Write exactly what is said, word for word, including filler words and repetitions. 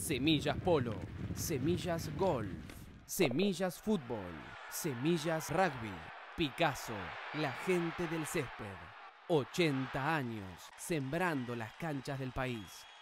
Semillas Polo, Semillas Golf, Semillas Fútbol, Semillas Rugby, Picasso, la gente del Césped. ochenta años sembrando las canchas del país.